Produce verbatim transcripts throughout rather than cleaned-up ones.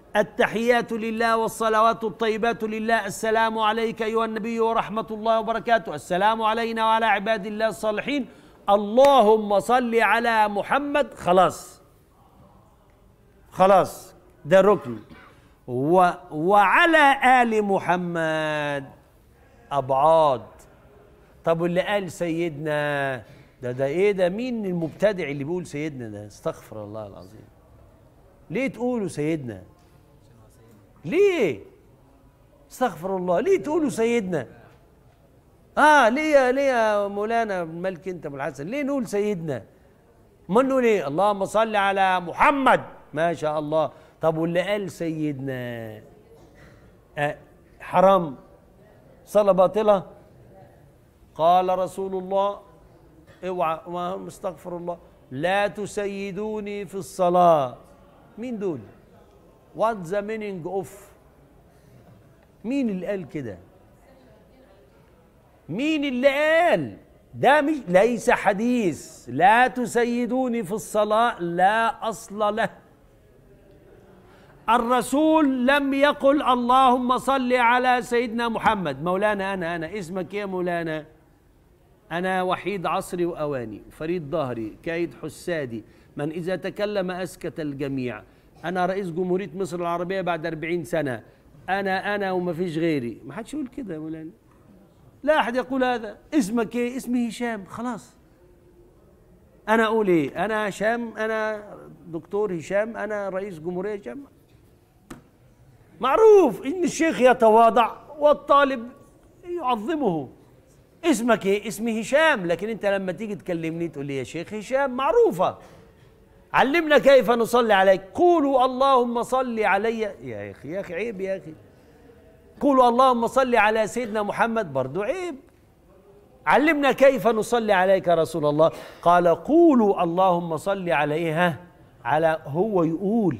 التحيات لله والصلوات الطيبات لله، السلام عليك أيها النبي ورحمة الله وبركاته، السلام علينا وعلى عباد الله الصالحين، اللهم صل على محمد. خلاص خلاص ده ركن. و وعلى آل محمد أبعاد. طب واللي قال سيدنا ده ده ايه ده؟ مين المبتدع اللي بيقول سيدنا ده؟ استغفر الله العظيم. ليه تقولوا سيدنا؟ ليه؟ استغفر الله، ليه تقولوا سيدنا؟ اه ليه ليه يا مولانا مالك انت ابو الحسن؟ ليه نقول سيدنا؟ ما نقول ايه؟ اللهم صل على محمد. ما شاء الله. طب واللي قال سيدنا آه حرام؟ صلاة باطلة؟ قال رسول الله اوعى، استغفر الله، لا تسيدوني في الصلاة. مين دول؟ What the meaning of؟ مين اللي قال كده؟ مين اللي قال؟ ده مش ليس حديث. لا تسيدوني في الصلاة لا أصل له. الرسول لم يقل اللهم صل على سيدنا محمد. مولانا أنا أنا اسمك إيه يا مولانا؟ أنا وحيد عصري وأواني، فريد ظهري، كايد حسادي، من إذا تكلم أسكت الجميع، أنا رئيس جمهورية مصر العربية بعد أربعين سنة، أنا أنا وما فيش غيري. ما حدش يقول كده يا مولانا، لا أحد يقول هذا. اسمك إيه؟ اسمي هشام. خلاص أنا أقول إيه؟ أنا هشام، أنا دكتور هشام، أنا رئيس جمهورية هشام. معروف إن الشيخ يتواضع والطالب يعظمه. اسمك ايه؟ اسمي هشام، لكن انت لما تيجي تكلمني تقول لي يا شيخ هشام، معروفه. علمنا كيف نصلي عليك. قولوا اللهم صل علي. يا اخي يا اخي عيب يا اخي. قولوا اللهم صل على سيدنا محمد، برضو عيب. علمنا كيف نصلي عليك يا رسول الله. قال قولوا اللهم صل عليها، على هو يقول،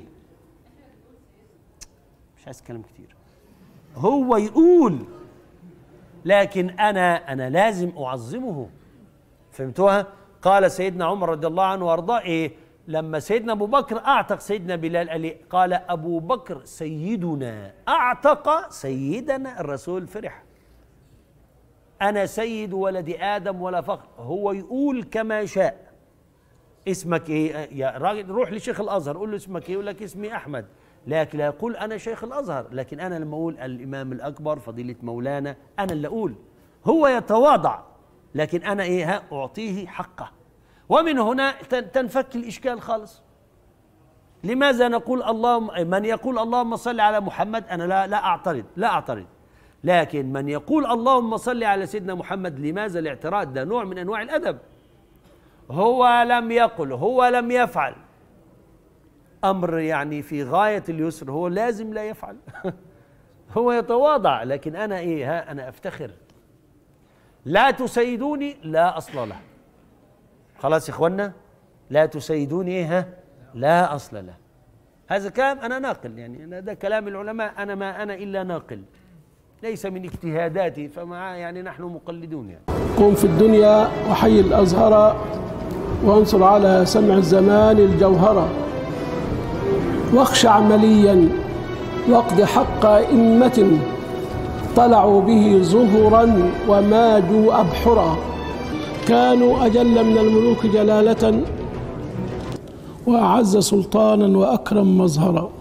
مش عايز كلام كتير، هو يقول، لكن أنا أنا لازم أعظمه. فهمتوها؟ قال سيدنا عمر رضي الله عنه وأرضاه إيه؟ لما سيدنا أبو بكر أعتق سيدنا بلال قال إيه؟ قال أبو بكر سيدنا أعتق سيدنا. الرسول فرح، أنا سيد ولد آدم ولا فخر. هو يقول كما شاء. اسمك إيه؟ يا راجل روح لشيخ الأزهر قول له اسمك إيه؟ يقول لك اسمي أحمد، لكن لا يقول أنا شيخ الأزهر. لكن أنا لما أقول الإمام الأكبر فضيلة مولانا أنا اللي أقول. هو يتواضع، لكن أنا إيه؟ ها أعطيه حقه. ومن هنا تنفك الإشكال خالص. لماذا نقول اللهم، من يقول اللهم صل على محمد أنا لا لا أعترض، لا أعترض، لكن من يقول اللهم صل على سيدنا محمد، لماذا الاعتراض؟ ده نوع من أنواع الأدب. هو لم يقل، هو لم يفعل، أمر يعني في غاية اليسر، هو لازم لا يفعل. هو يتواضع، لكن أنا إيه؟ ها أنا أفتخر. لا تسيدوني لا أصل له. خلاص يا إخوانا، لا تسيدوني إيه؟ ها لا أصل له. هذا كلام أنا ناقل، يعني أنا ده كلام العلماء، أنا ما أنا إلا ناقل، ليس من اجتهاداتي، فمع يعني نحن مقلدون. يعني قم في الدنيا وحي الأزهر، وانصر على سمع الزمان الجوهرة، واخش عمليا واقض حق أئمة طلعوا به ظهرا وماجوا أبحرا، كانوا أجل من الملوك جلالة وأعز سلطانا وأكرم مظهرا.